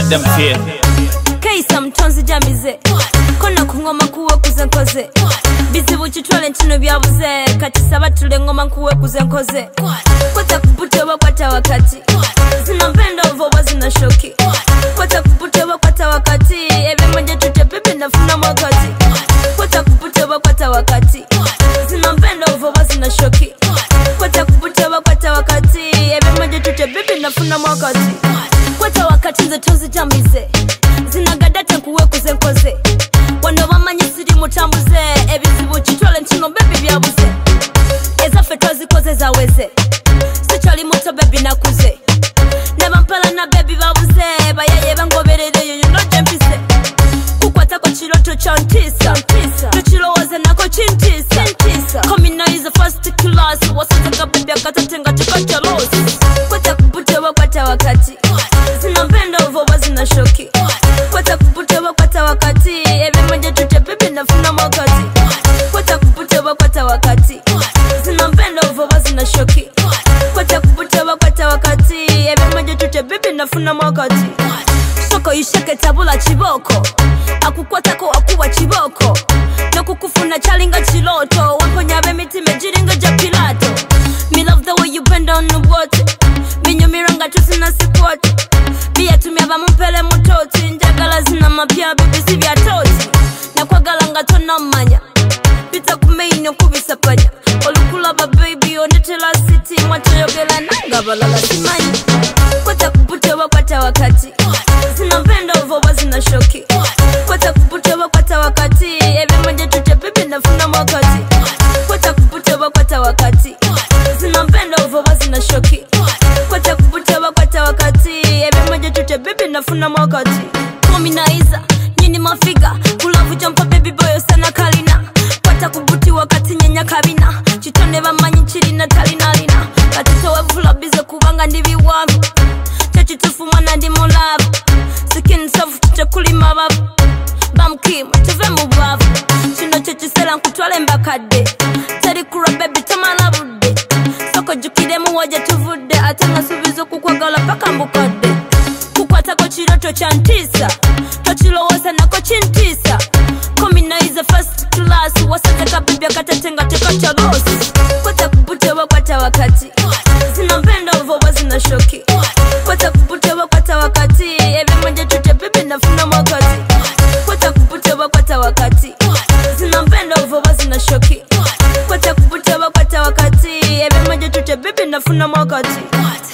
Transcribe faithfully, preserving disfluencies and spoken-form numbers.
them fear. Kaisa mtonzi jamize kona kungoma kuwe kuzenkoze bizibu chitwale ntino byabuze kati sabatule ngoma kuwe kuzenkoze Kwata kuputewa kwata wakati zina mpendo voba zina shoki Kwata kuputewa kwata wakati ebe mwenye tute pepe nafuna mwakati Kwata kuputewa kwata wakati zina mpendo voba zina shoki Kwata kuputewa kwata wakati ebe mwenye tute pepe nafuna mwakati Kwata wakati nze tonzi jamize zinagadata kuwe kuzenkoze wano bamanyi siri mutambuze ebizibu chitwale ntino bebi byabuze ezaffe twazikoze zaweze sikyali muto bebi nakuze nebampala na bebi babuze bayaye bangoberereyo yuno gyempise kukwatako kiroto kyantisa tukirowooze nako kintisa komi Naizah first class wasazaka bebi akatate nga tekakyalosi kwata kuputewa kwata wakati zina mpendo voba zina shoki Kwata kuputewa kwata wakati ebe mwenye tute pepe nafuna mwakati Kwata kuputewa kwata wakati zina mpendo voba zina shoki Kwata kuputewa kwata wakati ebe mwenye tute pepe nafuna mwakati Soko isheke tabula chiboko akukwatako akuwa chiboko nokukufuna chalinga chiloto wamponya bemiti mejiringa ja pilato Me love the way you bend on the water Minyomiranga tusina sikwati Bia tumyaba mumpele mutoti njagala zina mapya bibisi bya toti nakwagala nga tonna manya bita kumeino kubisapanya olukulaba baby ondetela city mwatoyogela nanga balala simanyi Kwata kuputewa kwata wakati zina mpendo voba zina shoki Kwata kuputewa kwata wakati ebe mwenye tute pepe nafuna mwakati Kwata kuputewa kwata wakati zina mpendo voba zina shoki Kwata kuputewa kwata wakati ebe mwenye tute pepe nafuna mwakati Komi Naizah nyini mafiga kulavu jumpa baby boyo sana kalina Kwata kuputi wakati nyenya kabina chitone bamanyi chirina talina lina katito wevula bize kubanga ndibi wavu chachitufu mwana ndi mulavu Sikin safu tutekulima babu Bamkimu tuve mubavu Chino chechisela nkutwale mbakade Teri kura baby tamala budde Soko jukide muwaje tuvude Atanga subizo kukwagala paka mbukade Kukwatako chiroto chantisa Tochilowose nako chintisa Komi Naizah first class wasazeka baby akatatenga teka chalosi Kwata kuputewa kwata wakati zina mpendo voba zina shoki Kwata kuputewa kwata wakati ebe mwenye tute pepe nafuna mwakati Kwata kuputewa kwata wakati zina mpendo voba zina shoki Kwata kuputewa kwata wakati ebe mwenye tute pepe nafuna mwakati